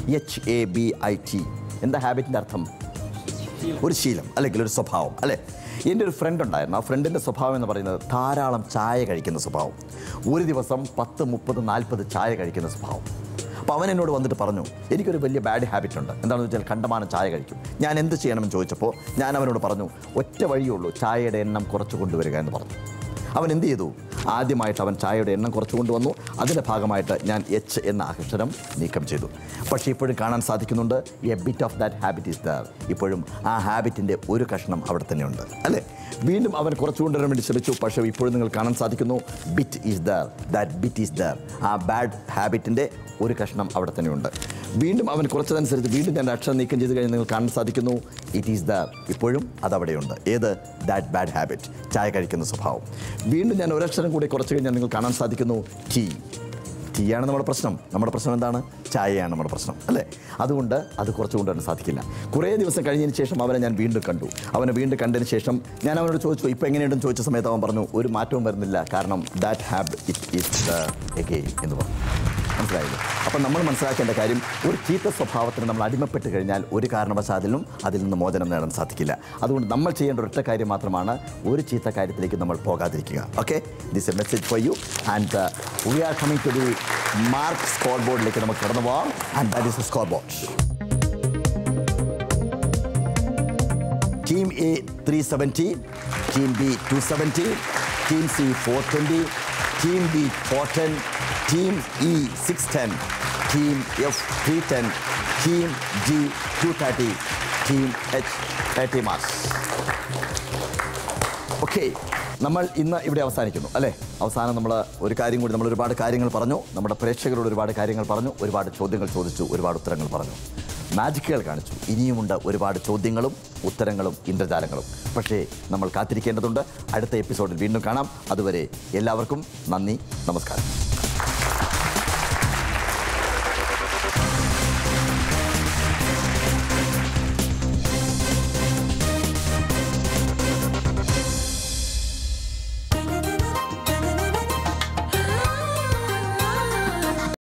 HABIT. എന്താ ഹാബിറ്റിൻ്റെ അർത്ഥം? ഒരു ശീലം അല്ലെങ്കിൽ ഒരു സ്വഭാവം അല്ലേ. എൻ്റെ ഒരു ഫ്രണ്ട് ഉണ്ടായിരുന്നു. ആ ഫ്രണ്ടിൻ്റെ സ്വഭാവം എന്ന് പറയുന്നത് ധാരാളം ചായ കഴിക്കുന്ന സ്വഭാവം. ഒരു ദിവസം 10, 30, 40 ചായ കഴിക്കുന്ന സ്വഭാവം. അപ്പോൾ അവൻ എന്നോട് വന്നിട്ട് പറഞ്ഞു, എനിക്കൊരു വലിയ ബാഡ് ഹാബിറ്റ് ഉണ്ട്. എന്താണെന്ന് വെച്ചാൽ കണ്ടമാനം ചായ കഴിക്കും. ഞാൻ എന്ത് ചെയ്യണമെന്ന് ചോദിച്ചപ്പോൾ ഞാൻ അവനോട് പറഞ്ഞു, ഒറ്റ വഴിയേ ഉള്ളൂ, ചായയുടെ എണ്ണം കുറച്ച് കൊണ്ടുവരിക എന്ന് പറഞ്ഞു. അവൻ എന്ത് ചെയ്തു? ആദ്യമായിട്ട് അവൻ ചായയുടെ എണ്ണം കുറച്ച് കൊണ്ടുവന്നു. അതിൻ്റെ ഭാഗമായിട്ട് ഞാൻ H എന്ന അക്ഷരം നീക്കം ചെയ്തു. പക്ഷേ ഇപ്പോഴും കാണാൻ സാധിക്കുന്നുണ്ട്, a bit of that habit is there. ഇപ്പോഴും ആ ഹാബിറ്റിൻ്റെ ഒരു കഷ്ണം അവിടെ തന്നെയുണ്ട് അല്ലേ. വീണ്ടും അവൻ കുറച്ച് കൊണ്ടുവരാൻ വേണ്ടി ശ്രമിച്ചു. പക്ഷേ ഇപ്പോഴും നിങ്ങൾ കാണാൻ സാധിക്കുന്നു, bit is there, that bit is there. ആ ബാഡ് ഹാബിറ്റിൻ്റെ ഒരു കഷ്ണം അവിടെ തന്നെയുണ്ട്. വീണ്ടും അവൻ കുറച്ചതനുസരിച്ച് വീണ്ടും ഞാൻ അക്ഷരം നീക്കം ചെയ്ത് കഴിഞ്ഞ് നിങ്ങൾ കാണാൻ സാധിക്കുന്നു, ഇറ്റ് ഈസ് ദർ. ഇപ്പോഴും അതവിടെയുണ്ട്. ഏത്? ദാറ്റ് ബാഡ് ഹാബിറ്റ്, ചായ കഴിക്കുന്ന സ്വഭാവം. വീണ്ടും ഞാൻ ഒരക്ഷരം കൂടി കുറച്ച് കഴിഞ്ഞാൽ നിങ്ങൾ കാണാൻ സാധിക്കുന്നു, ടീയാണ് നമ്മുടെ പ്രശ്നം. നമ്മുടെ പ്രശ്നം എന്താണ്? ചായയാണ് നമ്മുടെ പ്രശ്നം അല്ലേ. അതുകൊണ്ട് അത് കുറച്ച് കൊണ്ടുവരാൻ സാധിക്കില്ല. കുറേ ദിവസം കഴിഞ്ഞതിന് ശേഷം അവനെ ഞാൻ വീണ്ടും കണ്ടു. അവനെ വീണ്ടും കണ്ടതിന് ശേഷം ഞാൻ അവനോട് ചോദിച്ചു, ഇപ്പോൾ എങ്ങനെയുണ്ടെന്ന് ചോദിച്ച സമയത്ത് അവൻ പറഞ്ഞു, ഒരു മാറ്റവും വരുന്നില്ല, കാരണം ദാറ്റ് ഹാബിറ്റ് ഈസ് എഗെയിൻ എന്ന് പറഞ്ഞു. മനസ്സിലായില്ലേ? അപ്പം നമ്മൾ മനസ്സിലാക്കേണ്ട കാര്യം, ഒരു ചീത്ത സ്വഭാവത്തിന് നമ്മൾ അടിമപ്പെട്ട് കഴിഞ്ഞാൽ ഒരു കാരണവശാലും അതിൽ നിന്ന് മോചനം നേടാൻ സാധിക്കില്ല. അതുകൊണ്ട് നമ്മൾ ചെയ്യേണ്ട ഒരൊറ്റ കാര്യം മാത്രമാണ്, ഒരു ചീത്ത കാര്യത്തിലേക്ക് നമ്മൾ പോകാതിരിക്കുക. Okay, this a message for you and we are coming to the mark score ബോർഡിലേക്ക് നമുക്ക് കടന്നു പോകാം. And that is a score board. Team A 370, team B 270, team C 420, team D 410, team E 610, team F 310, team G 230, team H 30 marks. Okay, നമ്മൾ ഇന്ന് ഇവിടെ അവസാനിക്കുന്നു അല്ലേ. അവസാനം നമ്മൾ ഒരു കാര്യം കൂടി, നമ്മൾ ഒരുപാട് കാര്യങ്ങൾ പറഞ്ഞു, നമ്മുടെ പ്രേക്ഷകരോട് ഒരുപാട് കാര്യങ്ങൾ പറഞ്ഞു, ഒരുപാട് ചോദ്യങ്ങൾ ചോദിച്ചു, ഒരുപാട് ഉത്തരങ്ങൾ പറഞ്ഞു, മാജിക്കുകൾ കാണിച്ചു. ഇനിയുമുണ്ട് ഒരുപാട് ചോദ്യങ്ങളും ഉത്തരങ്ങളും ഇന്ദ്രജാലങ്ങളും. പക്ഷേ നമ്മൾ കാത്തിരിക്കേണ്ടതുണ്ട്. അടുത്ത എപ്പിസോഡിൽ വീണ്ടും കാണാം. അതുവരെ എല്ലാവർക്കും നന്ദി, നമസ്കാരം.